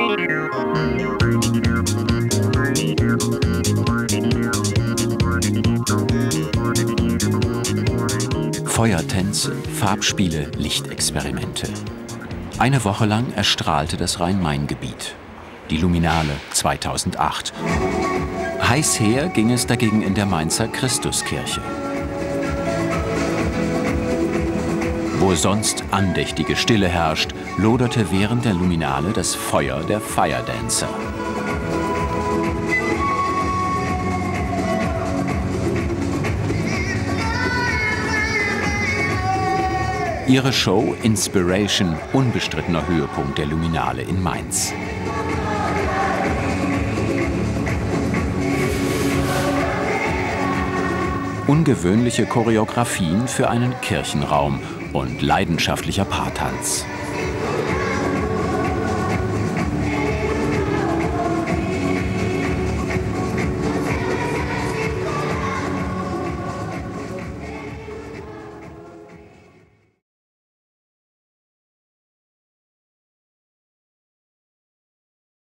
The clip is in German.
Feuertänze, Farbspiele, Lichtexperimente. Eine Woche lang erstrahlte das Rhein-Main-Gebiet. Die Luminale 2008. Heiß her ging es dagegen in der Mainzer Christuskirche. Wo sonst andächtige Stille herrscht, loderte während der Luminale das Feuer der Firedancer. Ihre Show Inspiration, unbestrittener Höhepunkt der Luminale in Mainz. Ungewöhnliche Choreografien für einen Kirchenraum und leidenschaftlicher Paartanz.